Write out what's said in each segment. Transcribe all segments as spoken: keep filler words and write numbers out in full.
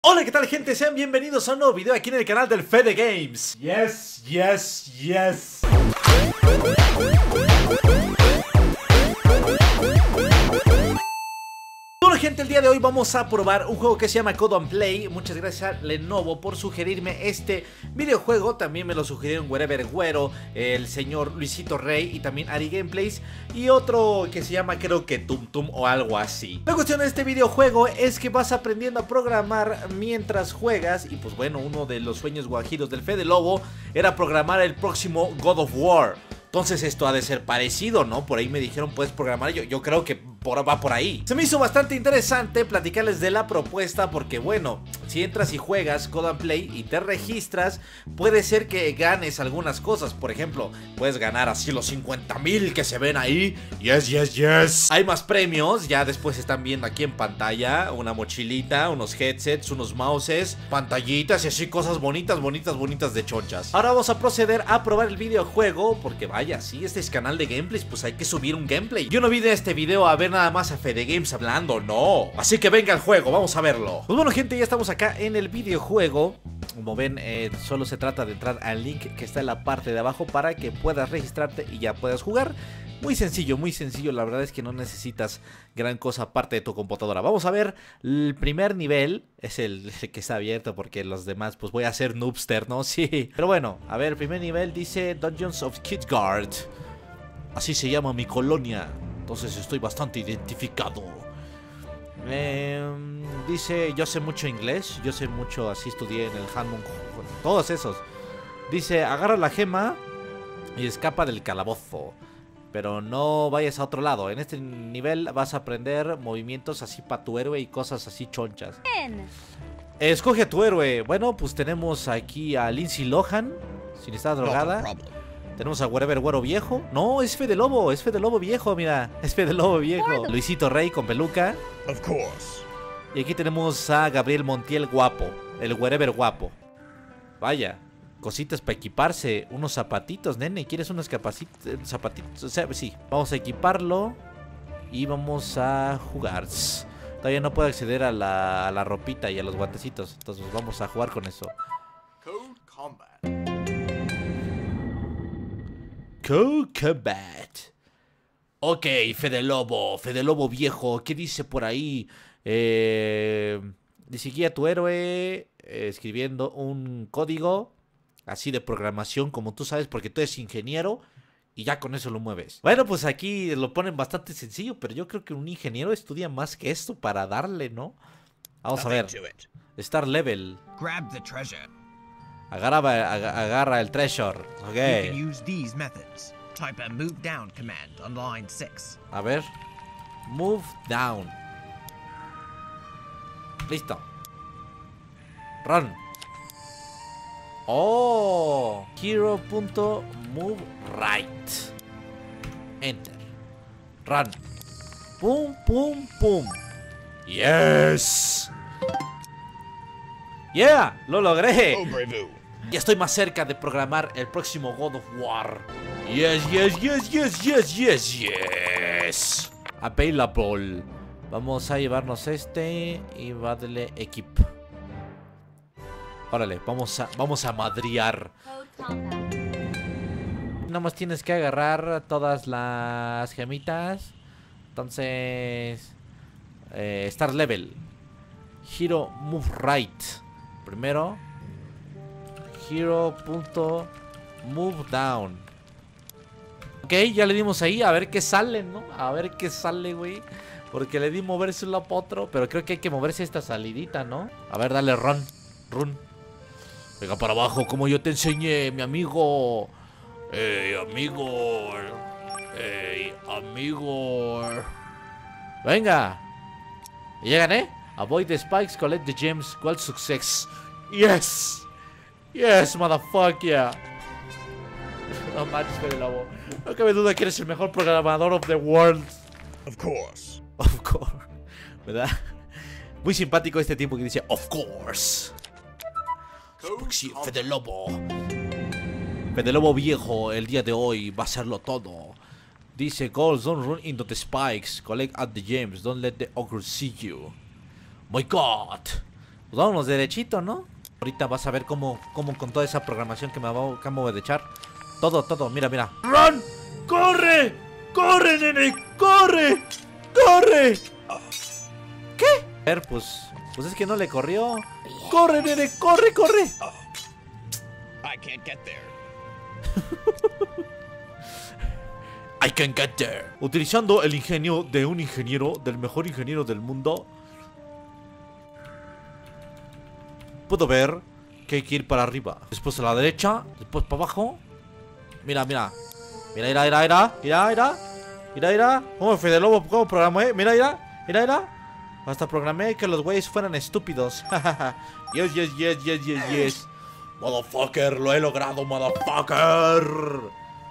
Hola, ¿qué tal, gente? Sean bienvenidos a un nuevo video aquí en el canal del Fede Games. Yes, yes, yes. Bueno, gente, el día de hoy vamos a probar un juego que se llama Code and Play. Muchas gracias a Lenovo por sugerirme este videojuego. También me lo sugirieron Wherever Güero, el señor Luisito Rey y también Ari Gameplays. Y otro que se llama, creo que Tum Tum o algo así. La cuestión de este videojuego es que vas aprendiendo a programar mientras juegas. Y pues bueno, uno de los sueños guajiros del Fede Lobo era programar el próximo God of War. Entonces esto ha de ser parecido, ¿no? Por ahí me dijeron, puedes programar, yo, yo creo que por, va por ahí. Se me hizo bastante interesante platicarles de la propuesta porque, bueno, si entras y juegas Code and Play y te registras, puede ser que ganes algunas cosas. Por ejemplo, puedes ganar así los cincuenta mil que se ven ahí. Yes, yes, yes. Hay más premios, ya después están viendo aquí en pantalla. Una mochilita, unos headsets, unos mouses, pantallitas y así cosas bonitas, bonitas, bonitas de chonchas. Ahora vamos a proceder a probar el videojuego porque va. Vaya, si este es canal de gameplays, pues hay que subir un gameplay. Yo no vine a este video a ver nada más a Fede Games hablando, no. Así que venga el juego, vamos a verlo. Pues bueno, gente, ya estamos acá en el videojuego. Como ven, eh, solo se trata de entrar al link que está en la parte de abajo para que puedas registrarte y ya puedas jugar. Muy sencillo, muy sencillo, la verdad es que no necesitas gran cosa aparte de tu computadora. Vamos a ver, el primer nivel es el, el que está abierto porque los demás pues voy a hacer noobster, ¿no? Sí, pero bueno, a ver, el primer nivel dice Dungeons of Kidgard. Así se llama mi colonia, entonces estoy bastante identificado. eh, Dice, yo sé mucho inglés, yo sé mucho, así estudié en el Hanmon, todos esos. Dice, agarra la gema y escapa del calabozo. Pero no vayas a otro lado. En este nivel vas a aprender movimientos así para tu héroe y cosas así chonchas. Escoge a tu héroe. Bueno, pues tenemos aquí a Lindsay Lohan, sin estar drogada. Tenemos a Wherever Güero viejo. No, es Fede Lobo, es Fede Lobo viejo, mira. Es Fede Lobo viejo. Luisito Rey con peluca. Of course. Y aquí tenemos a Gabriel Montiel guapo, el Wherever guapo. Vaya. Cositas para equiparse, unos zapatitos, nene. ¿Quieres unos zapatitos? O sea, sí, vamos a equiparlo y vamos a jugar. Todavía no puedo acceder a la, a la ropita y a los guantecitos, entonces vamos a jugar con eso. Code Combat. Code Combat. Ok, Fede Lobo, Fede Lobo viejo, ¿qué dice por ahí? Eh, dice guía a tu héroe eh, escribiendo un código así de programación, como tú sabes, porque tú eres ingeniero y ya con eso lo mueves. Bueno, pues aquí lo ponen bastante sencillo, pero yo creo que un ingeniero estudia más que esto para darle, ¿no? Vamos a ver. Start level. Grab the treasure. Agarra, ag agarra el treasure. Ok. You can use these methods. Type a move down command on line six. A ver. Move down. Listo. Run. Oh, hero.move right. Enter. Run. Pum, pum, pum. Yes. Yeah, lo logré. Oh, bravo. Ya estoy más cerca de programar el próximo God of War. Yes, yes, yes, yes, yes, yes, yes. Available. Vamos a llevarnos este y va a darle equip. Órale, vamos a, vamos a madrear. Nada más tienes que agarrar todas las gemitas. Entonces eh, Start level. Hero move right. Primero Hero.move down. Ok, ya le dimos ahí. A ver qué sale, ¿no? A ver qué sale, güey. Porque le di moverse un lado para otro. Pero creo que hay que moverse esta salidita, ¿no? A ver, dale run. Run. Venga para abajo, como yo te enseñé, mi amigo. Ey, amigo. Ey, amigo. Venga. Y ya gané. Avoid the spikes, collect the gems. ¿Cuál success? Yes. Yes, motherfucker. No manches, Fede Lobo. No cabe duda que eres el mejor programador of the world. Of course. Of course. ¿Verdad? Muy simpático este tipo que dice of course. Sí, Fede Lobo. Fede Lobo viejo, el día de hoy va a hacerlo todo. Dice, goals, don't run into the spikes. Collect at the gems, don't let the ogre see you. My god. Pues vámonos derechito, ¿no? Ahorita vas a ver cómo, cómo con toda esa programación que me acabo de echar. Todo, todo, mira, mira. ¡Run! ¡Corre! ¡Corre, nene! ¡Corre! ¡Corre! ¿Qué? A ver, pues, pues es que no le corrió. ¡Corre, nene! ¡Corre, corre! I can't get there. I can get there. Utilizando el ingenio de un ingeniero, del mejor ingeniero del mundo, puedo ver que hay que ir para arriba. Después a la derecha, después para abajo. Mira, mira. Mira, mira, mira, mira. Mira, mira. Mira, mira. ¿Cómo Fede Lobo? ¿Cómo programé? Mira, mira. Mira, mira. Hasta programé que los güeyes fueran estúpidos. Yes, yes, yes, yes, yes, yes. Motherfucker, lo he logrado, motherfucker.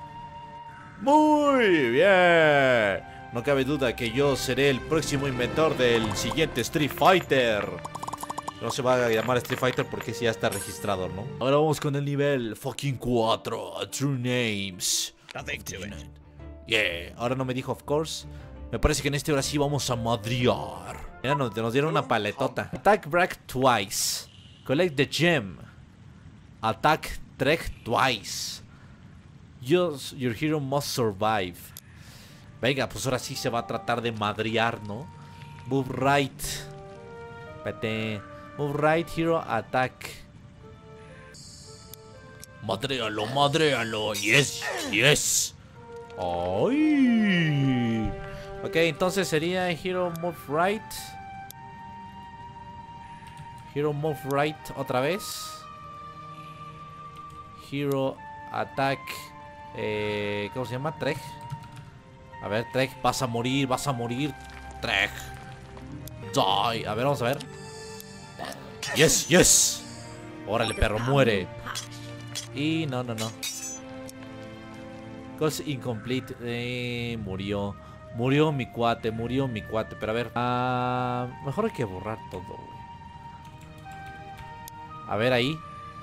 Muy bien. No cabe duda que yo seré el próximo inventor del siguiente Street Fighter. No se va a llamar Street Fighter porque sí ya está registrado, ¿no? Ahora vamos con el nivel fucking cuatro. True Names. Nothing to it. Yeah. Ahora no me dijo of course. Me parece que en este ahora sí vamos a madrear. Mira, nos, nos dieron una paletota. Attack break twice. Collect the gem. Attack trek twice. Just your hero must survive. Venga, pues ahora sí se va a tratar de madrear, ¿no? Move right. Pete. Move right, hero, attack. Madréalo, madréalo. Yes, yes. Ay. Ok, entonces sería hero move right. Hero move right otra vez. Hero attack. Eh, ¿Cómo se llama? Trek. A ver, Trek, vas a morir, vas a morir. Trek. Die. A ver, vamos a ver. Yes, yes. Órale, perro, muere. Y no, no, no. Calls incomplete. Eh, murió. Murió mi cuate, murió mi cuate. Pero a ver. Uh, mejor hay que borrar todo, güey. A ver ahí.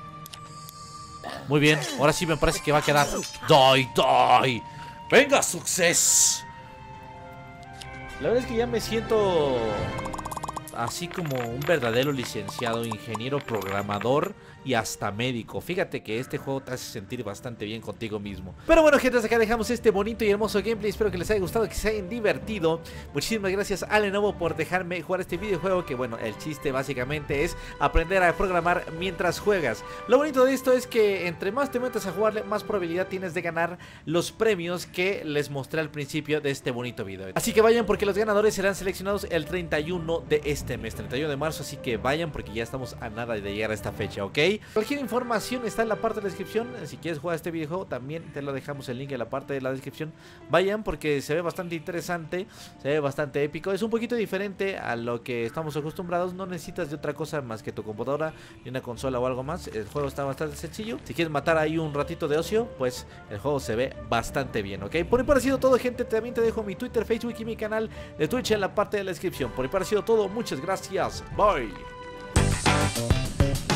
Muy bien, ahora sí me parece que va a quedar. Die, die. Venga, success. La verdad es que ya me siento así como un verdadero licenciado, ingeniero, programador y hasta médico. Fíjate que este juego te hace sentir bastante bien contigo mismo. Pero bueno, gente, hasta acá dejamos este bonito y hermoso gameplay. Espero que les haya gustado, que se hayan divertido. Muchísimas gracias a Lenovo por dejarme jugar este videojuego, que bueno, el chiste básicamente es aprender a programar mientras juegas. Lo bonito de esto es que entre más te metas a jugarle, más probabilidad tienes de ganar los premios que les mostré al principio de este bonito video. Así que vayan, porque los ganadores serán seleccionados el treinta y uno de este mes, treinta y uno de marzo. Así que vayan, porque ya estamos a nada de llegar a esta fecha, ¿ok? Cualquier información está en la parte de la descripción. Si quieres jugar este videojuego, también te lo dejamos el link en la parte de la descripción. Vayan, porque se ve bastante interesante, se ve bastante épico. Es un poquito diferente a lo que estamos acostumbrados. No necesitas de otra cosa más que tu computadora y una consola o algo más. El juego está bastante sencillo. Si quieres matar ahí un ratito de ocio, pues el juego se ve bastante bien, ¿ok? Por mi parte ha sido todo, gente. También te dejo mi Twitter, Facebook y mi canal de Twitch en la parte de la descripción. Por mi parte ha sido todo. Muchas gracias. Bye.